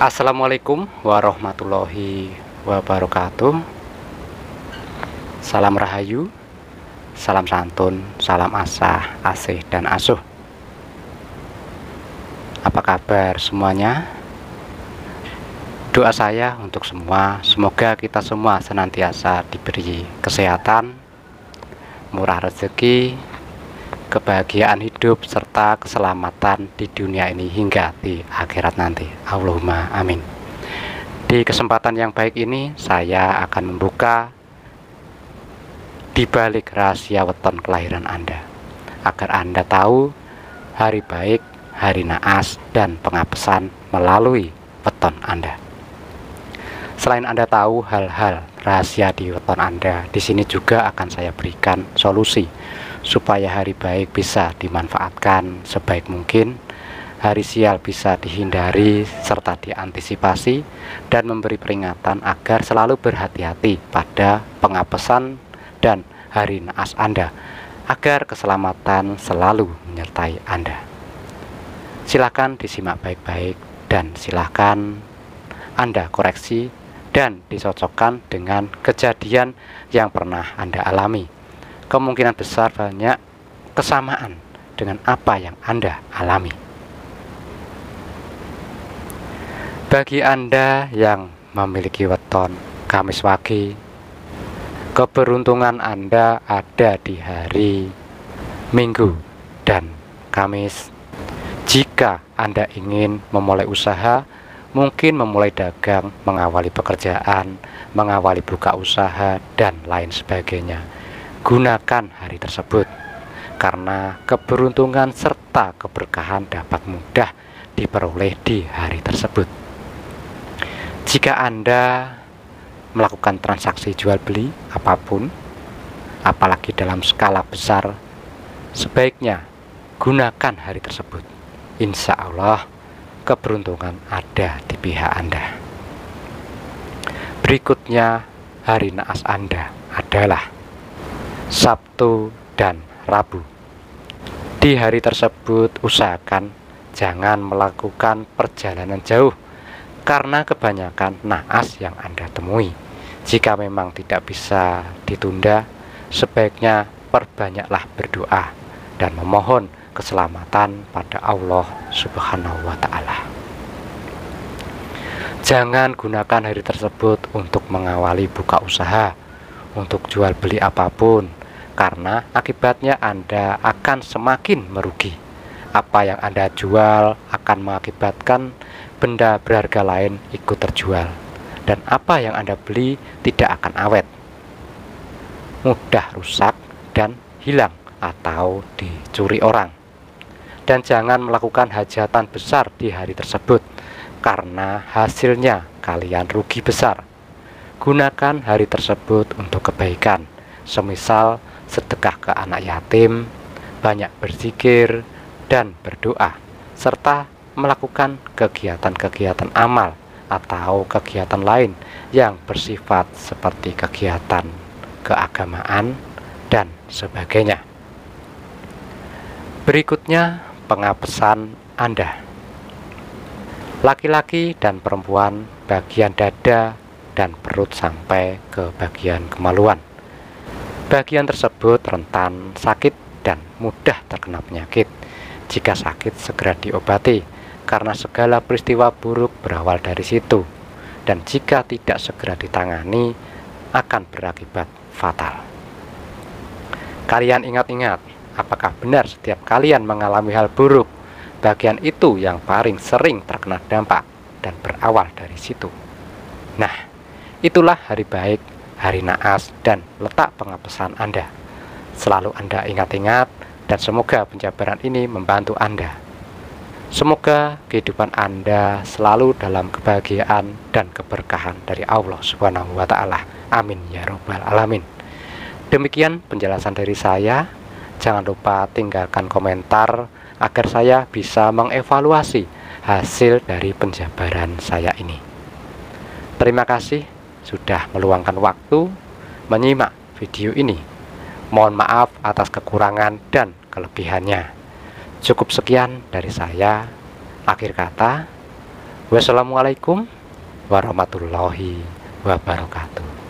Assalamualaikum warahmatullahi wabarakatuh. Salam rahayu, salam santun, salam asah, asih dan asuh. Apa kabar semuanya? Doa saya untuk semua, semoga kita semua senantiasa diberi kesehatan, murah rezeki, kebahagiaan hidup serta keselamatan di dunia ini hingga di akhirat nanti. Allahumma amin. Di kesempatan yang baik ini saya akan membuka di balik rahasia weton kelahiran Anda, agar Anda tahu hari baik, hari naas dan pengapesan melalui weton Anda. Selain Anda tahu hal-hal rahasia di weton Anda, di sini juga akan saya berikan solusi supaya hari baik bisa dimanfaatkan sebaik mungkin, hari sial bisa dihindari serta diantisipasi, dan memberi peringatan agar selalu berhati-hati pada pengapesan dan hari naas Anda, agar keselamatan selalu menyertai Anda. Silakan disimak baik-baik dan silakan Anda koreksi dan disocokkan dengan kejadian yang pernah Anda alami. Kemungkinan besar banyak kesamaan dengan apa yang Anda alami. Bagi Anda yang memiliki weton Kamis Wage, keberuntungan Anda ada di hari Minggu dan Kamis. Jika Anda ingin memulai usaha, mungkin memulai dagang, mengawali pekerjaan, mengawali buka usaha, dan lain sebagainya, gunakan hari tersebut, karena keberuntungan serta keberkahan dapat mudah diperoleh di hari tersebut. Jika Anda melakukan transaksi jual beli apapun, apalagi dalam skala besar, sebaiknya gunakan hari tersebut. Insya Allah keberuntungan ada di pihak Anda. Berikutnya, hari naas Anda adalah Sabtu dan Rabu. Di hari tersebut usahakan jangan melakukan perjalanan jauh, karena kebanyakan naas yang Anda temui. Jika memang tidak bisa ditunda, sebaiknya perbanyaklah berdoa dan memohon keselamatan pada Allah Subhanahu wa Ta'ala. Jangan gunakan hari tersebut untuk mengawali buka usaha, untuk jual beli apapun, karena akibatnya Anda akan semakin merugi. Apa yang Anda jual akan mengakibatkan benda berharga lain ikut terjual, dan apa yang Anda beli tidak akan awet, mudah rusak dan hilang atau dicuri orang. Dan jangan melakukan hajatan besar di hari tersebut, karena hasilnya kalian rugi besar. Gunakan hari tersebut untuk kebaikan, semisal sedekah ke anak yatim, banyak berzikir dan berdoa, serta melakukan kegiatan-kegiatan amal atau kegiatan lain yang bersifat seperti kegiatan keagamaan dan sebagainya. Berikutnya, pengapesan Anda. Laki-laki dan perempuan bagian dada dan perut sampai ke bagian kemaluan. Bagian tersebut rentan sakit dan mudah terkena penyakit. Jika sakit, segera diobati, karena segala peristiwa buruk berawal dari situ. Dan jika tidak segera ditangani, akan berakibat fatal. Kalian ingat-ingat, apakah benar setiap kalian mengalami hal buruk, bagian itu yang paling sering terkena dampak dan berawal dari situ? Nah, itulah hari baik, hari naas, dan letak pengapesan Anda. Selalu Anda ingat-ingat, dan semoga penjabaran ini membantu Anda. Semoga kehidupan Anda selalu dalam kebahagiaan dan keberkahan dari Allah Subhanahu wa Ta'ala. Amin ya Rabbal Alamin. Demikian penjelasan dari saya. Jangan lupa tinggalkan komentar agar saya bisa mengevaluasi hasil dari penjabaran saya ini. Terima kasih sudah meluangkan waktu menyimak video ini. Mohon maaf atas kekurangan dan kelebihannya. Cukup sekian dari saya. Akhir kata, Wassalamualaikum warahmatullahi wabarakatuh.